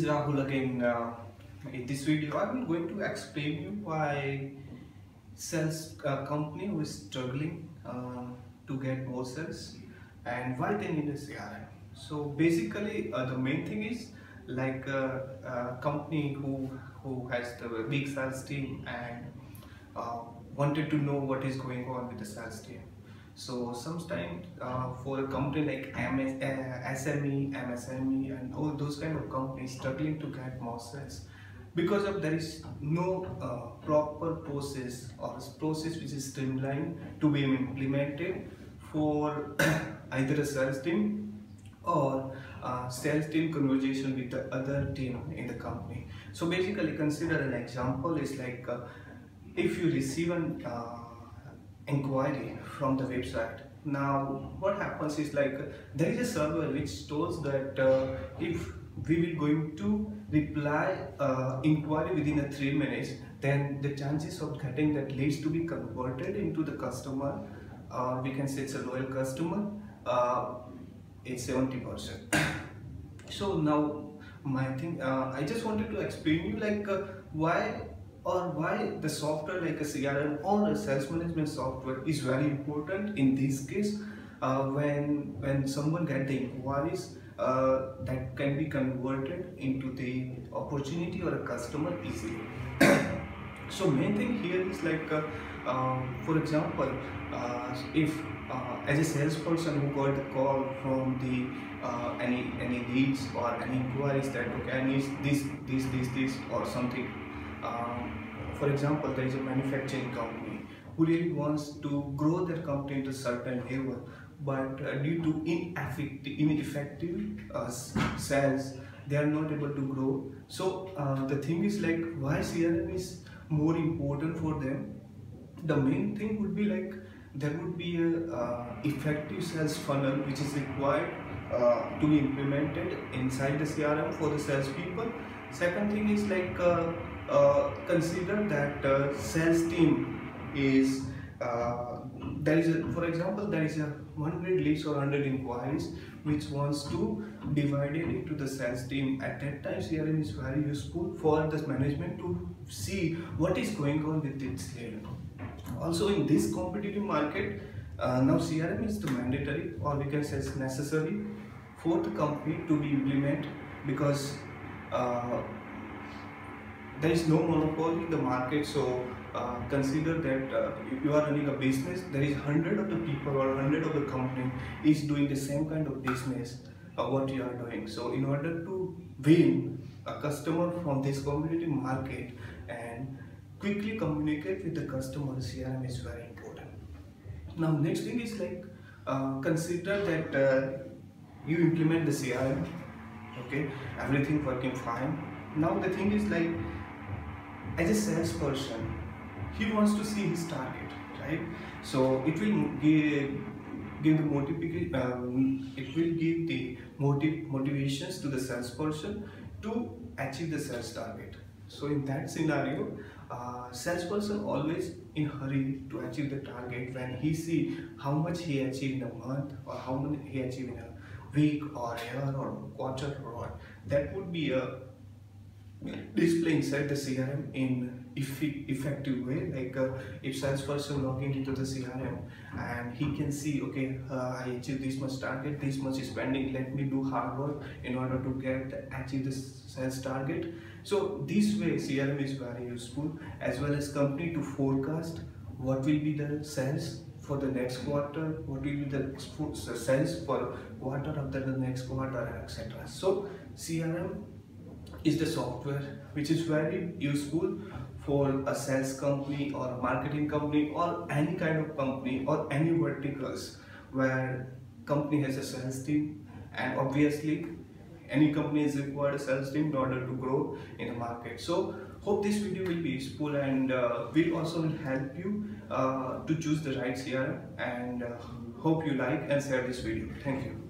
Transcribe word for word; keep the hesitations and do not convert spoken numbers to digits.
Rahul again. Uh, in this video, I'm going to explain you why sales uh, company who is struggling uh, to get more sales and why they need a C R M. So basically, uh, the main thing is like a, a company who who has the big sales team and uh, wanted to know what is going on with the sales team. So sometimes uh, for a company like M S, uh, S M E, M S M E and all those kind of companies struggling to get more sales because of there is no uh, proper process or process which is streamlined to be implemented for either a sales team or uh, sales team conversation with the other team in the company. So basically consider an example is like uh, if you receive an uh, inquiry from the website. Now what happens is like uh, there is a server which stores that uh, if we will going to reply uh, inquiry within a three minutes, then the chances of getting that leads to be converted into the customer, uh, we can say it's a loyal customer, uh, it's seventy percent. So now my thing, uh, I just wanted to explain you like uh, why or why the software like a C R M or a sales management software is very important in this case uh, when when someone get the inquiries uh, that can be converted into the opportunity or a customer easily. So main thing here is like uh, uh, for example uh, if uh, as a salesperson who got the call from the uh, any any leads or any inquiries that okay I need this this this this or something. Um, for example, there is a manufacturing company who really wants to grow their company to certain level, but uh, due to ineffective, ineffective uh, sales, they are not able to grow. So uh, the thing is like why C R M is more important for them. The main thing would be like there would be a uh, effective sales funnel which is required uh, to be implemented inside the C R M for the sales people. Second thing is like uh, uh, consider that uh, sales team is uh, there is a, for example there is a one hundred leads or one hundred inquiries which wants to divide it into the sales team. At that time C R M is very useful for the management to see what is going on with its lead. Also in this competitive market uh, now C R M is the mandatory or we can say it's necessary for the company to be implemented because uh, there is no monopoly in the market. So uh, consider that uh, if you are running a business, there is hundred of the people or hundred of the company is doing the same kind of business uh, what you are doing. So in order to win a customer from this competitive market and quickly communicate with the customer, C R M is very important. Now next thing is like uh, consider that uh, you implement the C R M, okay, everything working fine. Now the thing is like as a salesperson, he wants to see his target, right? So it will give give the motivation. Um, it will give the motiv motivations to the salesperson to achieve the sales target. So in that scenario, uh, salesperson always in hurry to achieve the target when he see how much he achieved in a month or how much he achieved in a week or year or quarter or what. That would be a display inside the C R M in effective way. Like uh, if salesperson logging into the C R M and he can see okay uh, I achieved this much target, this much is spending, let me do hard work in order to get achieve this sales target. So this way C R M is very useful as well as company to forecast what will be the sales for the next quarter, what will be the sales for quarter after the next quarter, et cetera. So C R M is the software which is very useful for a sales company or a marketing company or any kind of company or any verticals where company has a sales team, and obviously any company is required a sales team in order to grow in the market. So hope this video will be useful and uh, will also will help you uh, to choose the right C R M, and uh, hope you like and share this video. Thank you.